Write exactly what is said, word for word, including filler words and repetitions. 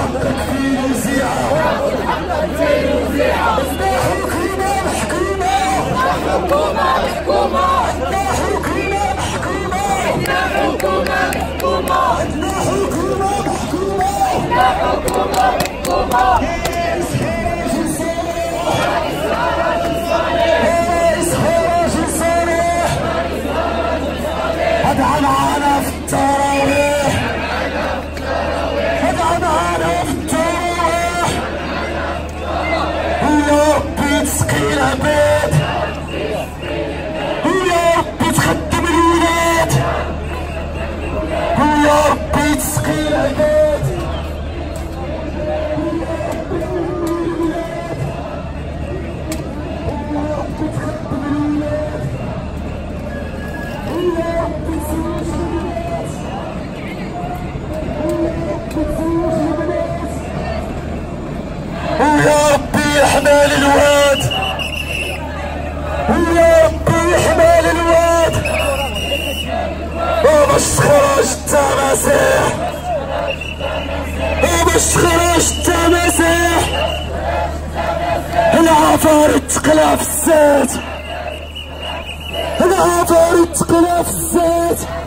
ادعى معانا في التراويح ادعى معانا في التراويح ويا ربي تسقي العباد ويا ربي تخدم الولاد ويا ربي تسقي العباد ويا ربي يحمل الواد ويا ربي يحمل الواد وباش تخرج التماسيح وباش تخرج التماسيح العفاريت تقلع في الزيت العفاريت تقلع في الزيت